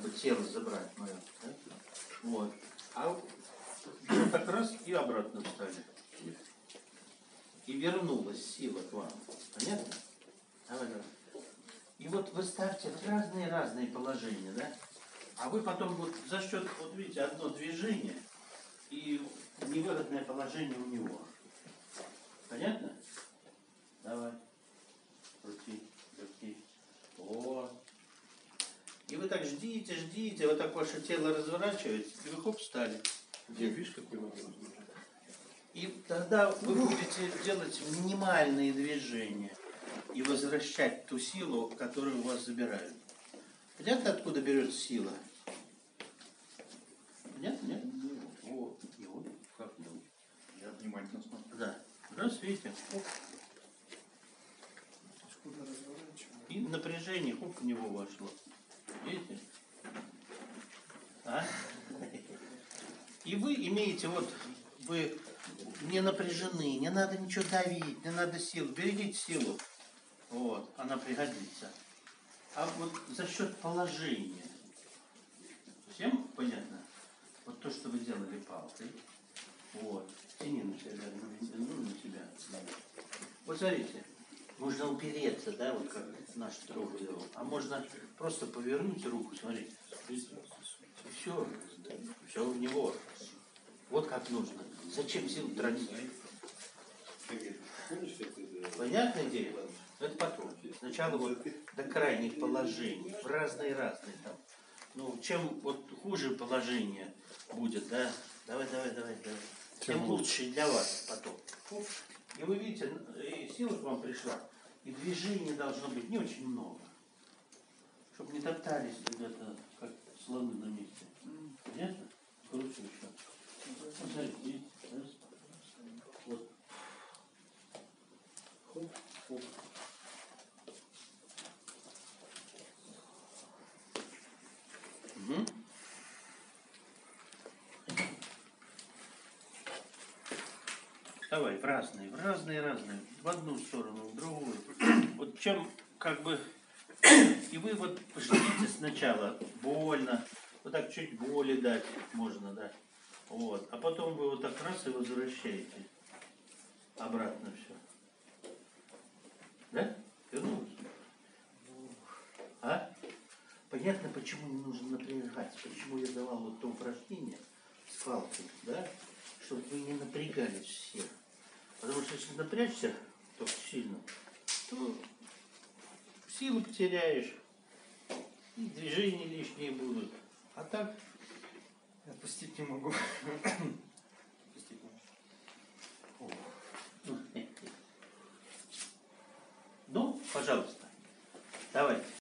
бы тело забрать мое. Да? Вот. А так раз и обратно встали. И вернулась сила к вам. Понятно? Давай, давай. И вот вы ставьте в разные положения, да? А вы потом вот за счет, вот видите, одно движение и невыгодное положение у него. Понятно? Давай. Крути, верти. Вот. И вы так ждите, вот так ваше тело разворачиваете, и вы хоп, встали. Где, видишь, какой вопрос? И тогда вы будете делать минимальные движения и возвращать ту силу, которую у вас забирают. Понятно, откуда берется сила? Понятно, нет? Вот. И вот, как не? Я внимательно смотрю. Да. Раз, видите, хоп. И напряжение, хоп, в него вошло. Видите? А? И вы имеете, вот, вы не напряжены, не надо ничего давить, не надо силу. Берегите силу. Вот, она пригодится. А вот за счет положения. Всем понятно? Вот то, что вы делали палкой. Вот. Тяни на себя, на себя. Вот смотрите, можно упереться, да, вот как наш друг делал. А можно просто повернуть руку, смотрите. И все в него. Вот как нужно. Зачем силу тратить? Понятная идея? Это потом. Сначала вот до крайних положений, в разные там. Ну, чем вот хуже положение будет, да, давай, тем лучше для вас потом. И вы видите, и сила к вам пришла, и движений должно быть не очень много, чтобы не топтались где-то, как слоны на месте. Понятно? Круче еще. Посмотрите, раз. Вот. Хоп, хоп. Угу. Давай, в разные. В одну сторону, в другую. Вот чем как бы... И вы вот ждите сначала больно. Вот так чуть боли дать можно дать. Вот. А потом вы вот так раз и возвращаете. Обратно все. Да? Вернулось? А? Понятно, почему не нужно напрягать. Почему я давал вот то упражнение с палкой, да? Чтобы вы не напрягались все. Потому что если напрячься только сильно, то силу потеряешь, и движения лишние будут. А так... Отпустить не могу. Ну, пожалуйста, давайте.